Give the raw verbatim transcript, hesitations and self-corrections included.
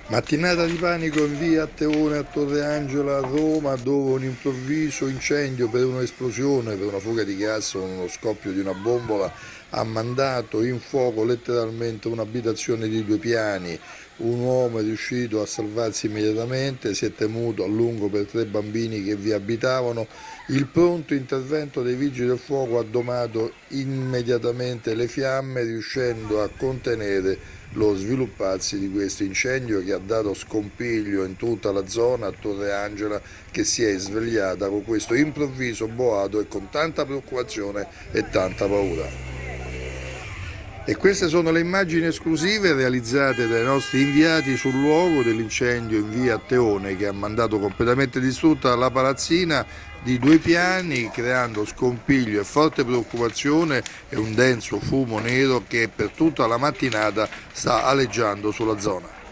Mattinata di panico in via Atteone a Torre Angela a Roma, dove un improvviso incendio per un'esplosione, per una fuga di gas o uno scoppio di una bombola ha mandato in fuoco letteralmente un'abitazione di due piani. Un uomo è riuscito a salvarsi immediatamente, si è temuto a lungo per tre bambini che vi abitavano. Il pronto intervento dei vigili del fuoco ha domato immediatamente le fiamme, riuscendo a contenere lo svilupparsi di questo incendio che ha dato scompiglio in tutta la zona a Torre Angela, che si è svegliata con questo improvviso boato e con tanta preoccupazione e tanta paura. E queste sono le immagini esclusive realizzate dai nostri inviati sul luogo dell'incendio in via Atteone, che ha mandato completamente distrutta la palazzina di due piani, creando scompiglio e forte preoccupazione e un denso fumo nero che per tutta la mattinata sta aleggiando sulla zona.